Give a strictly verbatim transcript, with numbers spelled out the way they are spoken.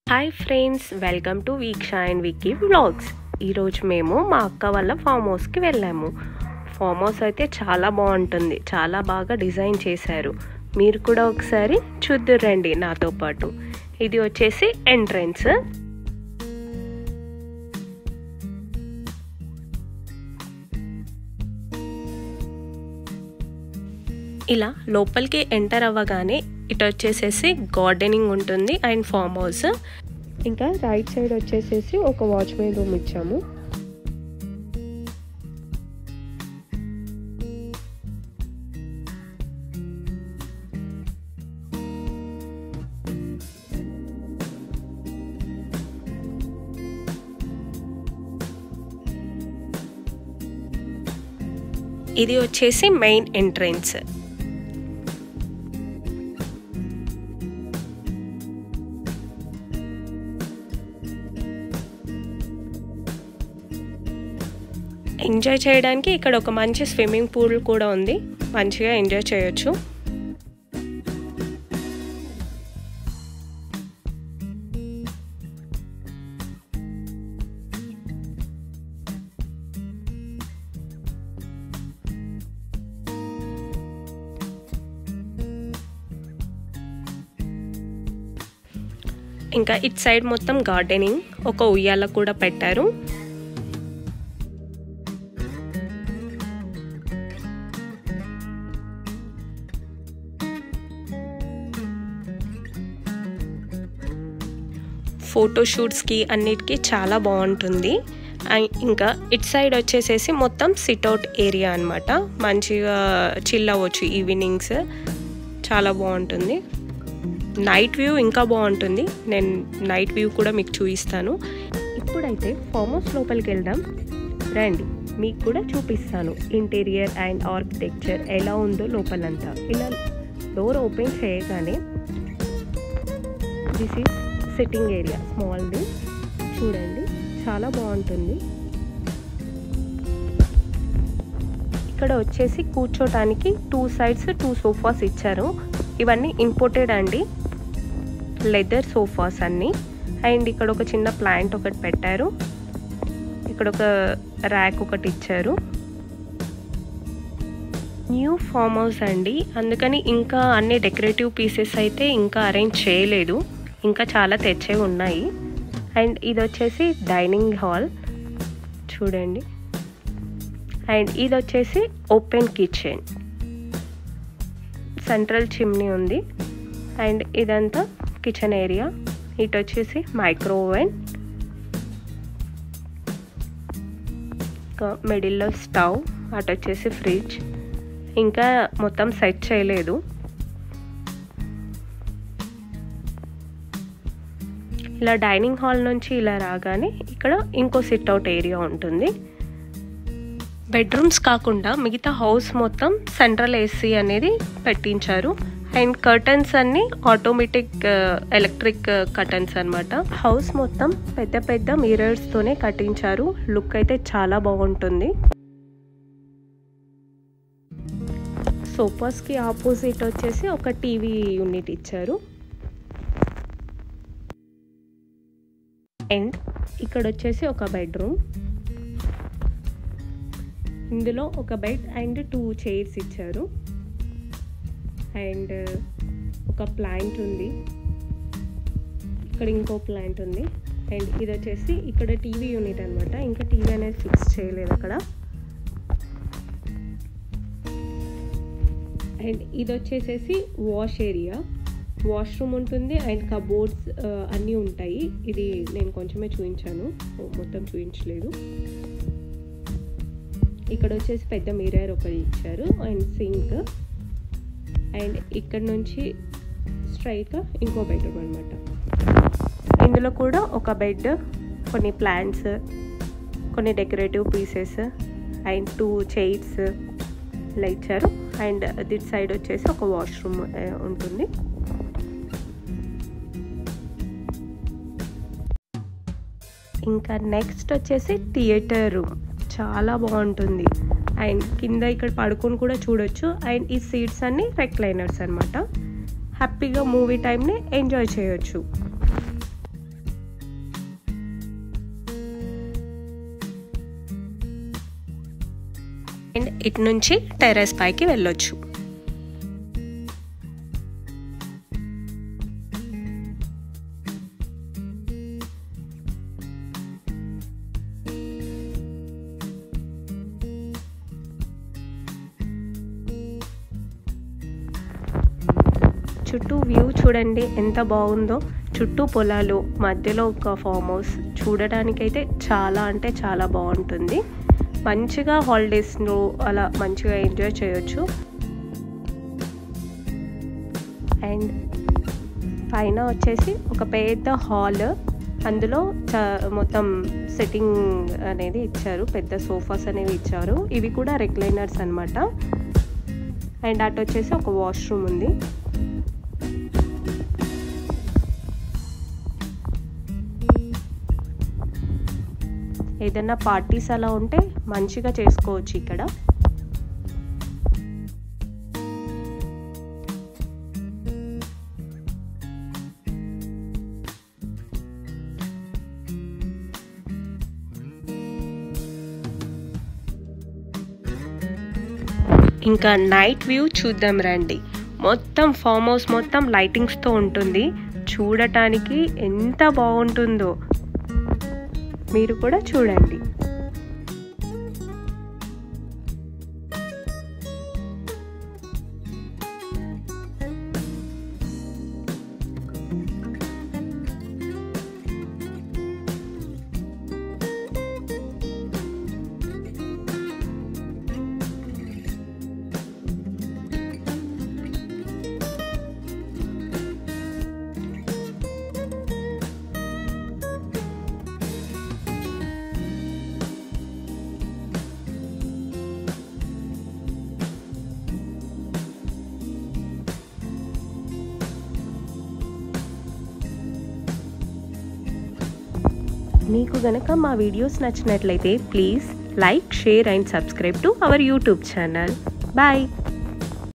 Hi friends, welcome to Veeksha and Vicky vlogs. ఈరోజు మేము మా అక్క వాళ్ళ ఫామ్ హౌస్కి వెళ్ళాము. ఫామ్ హౌస్ అయితే చాలా బాగుంటుంది, చాలా బాగా డిజైన్ చేశారు. మీరు కూడా ఒకసారి చూద్దురండి నాతో పాటు. ఇది వచ్చేసి ఎంట్రన్స్. ఇలా లోపలికి ఎంటర్ అవ్వగానే ఇటు వచ్చేసేసి గార్డెనింగ్ ఉంటుంది అండ్ ఫామ్ హౌస్. ఇంకా రైట్ సైడ్ వచ్చేసేసి ఒక వాచ్మెన్ రూమ్ ఇచ్చాము. ఇది వచ్చేసి మెయిన్ ఎంట్రన్స్. ఎంజాయ్ చేయడానికి ఇక్కడ ఒక మంచి స్విమ్మింగ్ పూల్ కూడా ఉంది, మంచిగా ఎంజాయ్ చేయొచ్చు. ఇంకా ఇట్ సైడ్ మొత్తం గార్డెనింగ్, ఒక ఉయ్యాల కూడా పెట్టారు. ఫోటోషూట్స్కి అన్నిటికీ చాలా బాగుంటుంది. ఇంకా ఇట్ సైడ్ వచ్చేసేసి మొత్తం సిట్అవుట్ ఏరియా అనమాట. మంచిగా చిల్ అవ్వచ్చు ఈవినింగ్స్, చాలా బాగుంటుంది. నైట్ వ్యూ ఇంకా బాగుంటుంది, నేను నైట్ వ్యూ కూడా మీకు చూపిస్తాను. ఇప్పుడైతే ఫామ్ హౌస్ లోపలికి వెళ్దాం రండి, మీకు కూడా చూపిస్తాను ఇంటీరియర్ అండ్ ఆర్కిటెక్చర్ ఎలా ఉందో లోపలంతా. ఇలా డోర్ ఓపెన్ చేయగానే దిస్ ఈజ్ సిట్టింగ్ ఏరియా, స్మాల్ది. చూడండి, చాలా బాగుంటుంది. ఇక్కడ వచ్చేసి కూర్చోటానికి టూ సైడ్స్ టూ సోఫాస్ ఇచ్చారు. ఇవన్నీ ఇంపోర్టెడ్ అండి, లెదర్ సోఫాస్ అన్నీ. అండ్ ఇక్కడ ఒక చిన్న ప్లాంట్ ఒకటి పెట్టారు. ఇక్కడ ఒక ర్యాక్ ఒకటి ఇచ్చారు. న్యూ ఫామ్ హౌస్ అండి, అందుకని ఇంకా అన్ని డెకరేటివ్ పీసెస్ అయితే ఇంకా అరేంజ్ చేయలేదు, ఇంకా చాలా తెచ్చే ఉన్నాయి. అండ్ ఇది వచ్చేసి డైనింగ్ హాల్ చూడండి. అండ్ ఇది వచ్చేసి ఓపెన్ కిచెన్, సెంట్రల్ చిమ్నీ ఉంది. అండ్ ఇదంతా కిచెన్ ఏరియా. ఇటు వచ్చేసి మైక్రోవేవ్, ఇంకా మిడిల్లో స్టవ్, అటు వచ్చేసి ఫ్రిడ్జ్. ఇంకా మొత్తం సెట్ చేయలేదు. ఇలా డైనింగ్ హాల్ నుంచి ఇలా రాగానే ఇక్కడ ఇంకో సిట్అవుట్ ఏరియా ఉంటుంది. బెడ్రూమ్స్ కాకుండా మిగతా హౌస్ మొత్తం సెంట్రల్ ఏసీ అనేది పెట్టించారు. అండ్ కర్టన్స్ అన్ని ఆటోమేటిక్ ఎలక్ట్రిక్ కర్టన్స్ అనమాట. హౌస్ మొత్తం పెద్ద పెద్ద మిర్రర్స్తోనే కట్టించారు. లుక్ అయితే చాలా బాగుంటుంది. సోఫాస్కి ఆపోజిట్ వచ్చేసి ఒక టీవీ యూనిట్ ఇచ్చారు. అండ్ ఇక్కడ వచ్చేసి ఒక బెడ్రూమ్, ఇందులో ఒక బెడ్ అండ్ టూ చైర్స్ ఇచ్చారు. అండ్ ఒక ప్లాంట్ ఉంది, ఇక్కడ ఇంకో ప్లాంట్ ఉంది. అండ్ ఇది వచ్చేసి ఇక్కడ టీవీ యూనిట్ అనమాట, ఇంకా టీవీ అనేది ఫిక్స్ చేయలేదు అక్కడ. అండ్ ఇది వచ్చేసేసి వాష్ ఏరియా, వాష్రూమ్ ఉంటుంది అండ్ కబోర్డ్స్ అన్నీ ఉంటాయి. ఇది నేను కొంచెమే చూపించాను, మొత్తం చూపించలేదు. ఇక్కడ వచ్చేసి పెద్ద మిర్రర్ ఒకటి ఇచ్చారు అండ్ సింక్. అండ్ ఇక్కడ నుంచి స్ట్రైట్గా ఇంకో బెడ్రూమ్ అనమాట. ఇందులో కూడా ఒక బెడ్, కొన్ని ప్లాంట్స్, కొన్ని decorative pieces and two chairs ఇలా ఇచ్చారు. అండ్ దిట్ సైడ్ వచ్చేసి ఒక వాష్రూమ్ ఉంటుంది. ఇంకా నెక్స్ట్ వచ్చేసి థియేటర్ రూమ్, చాలా బాగుంటుంది. అండ్ కింద ఇక్కడ పడుకొని కూడా చూడొచ్చు. అండ్ ఈ సీట్స్ అన్ని రెక్లైనర్స్ అనమాట. హ్యాపీగా మూవీ టైంని ఎంజాయ్ చేయొచ్చు. అండ్ ఇటు నుంచి టెర్రస్ పైకి వెళ్ళొచ్చు. చుట్టూ వ్యూ చూడండి ఎంత బాగుందో. చుట్టూ పొలాలు, మధ్యలో ఒక ఫామ్ హౌస్. చూడడానికైతే చాలా అంటే చాలా బాగుంటుంది. మంచిగా హాలిడేస్లో అలా మంచిగా ఎంజాయ్ చేయొచ్చు. అండ్ పైన వచ్చేసి ఒక పెద్ద హాల్, అందులో మొత్తం సెట్టింగ్ అనేది ఇచ్చారు. పెద్ద సోఫాస్ అనేవి ఇచ్చారు. ఇవి కూడా రిక్లైనర్స్ అనమాట. అండ్ అటు వచ్చేసి ఒక వాష్రూమ్ ఉంది. ఏదైనా పార్టీస్ అలా ఉంటే మంచిగా చేసుకోవచ్చు ఇక్కడ. ఇంకా నైట్ వ్యూ చూద్దాం రండి. మొత్తం ఫామ్ హౌస్ మొత్తం లైటింగ్స్తో ఉంటుంది. చూడటానికి ఎంత బాగుంటుందో మీరు కూడా చూడండి. మీకు గనక మా వీడియోస్ నచ్చినట్లయితే please like, share and subscribe to our YouTube channel. Bye.